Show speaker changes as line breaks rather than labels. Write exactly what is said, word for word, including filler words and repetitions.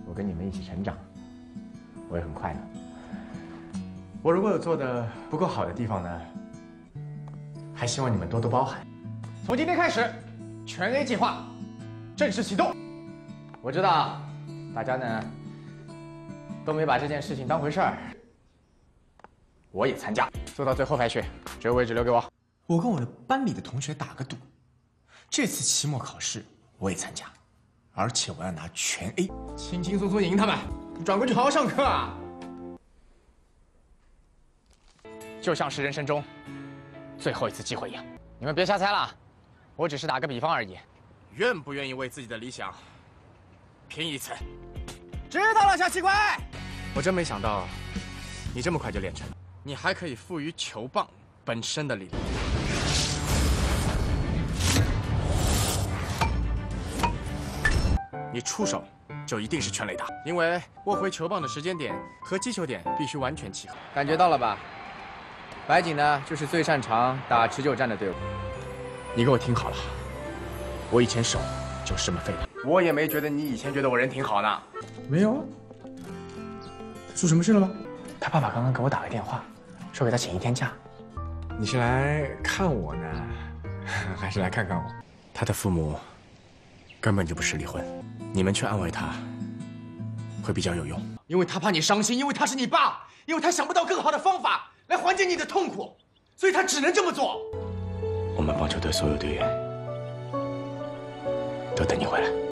我跟你们一起成长，我也很快乐。我如果有做的不够好的地方呢，还希望你们多多包涵。从今天开始，全 A 计划正式启动。我知道大家呢都没把这件事情当回事儿，我也参加，做到最后排序，这个位置留给我。我跟我的班里的同学打个赌，这次期末考试我也参加，而且我要拿全 A， 轻轻松松赢他们。你转过去好好上课啊！就像是人生中最后一次机会一样。你们别瞎猜了，我只是打个比方而已。愿不愿意为自己的理想拼一次？知道了，小气鬼。我真没想到你这么快就练成，你还可以赋予球棒本身的力量。你出手就一定是全垒打，因为握回球棒的时间点和击球点必须完全契合。感觉到了吧？白井呢，就是最擅长打持久战的队伍。你给我听好了，我以前手就是这么废的。我也没觉得你以前觉得我人挺好呢。没有啊。他出什么事了吗？他爸爸刚刚给我打个电话，说给他请一天假。你是来看我呢，还是来看看我？他的父母根本就不是离婚，你们去安慰他会比较有用。因为他怕你伤心，因为他是你爸，因为他想不到更好的方法来缓解你的痛苦，所以他只能这么做。我们棒球队所有队员都等你回来。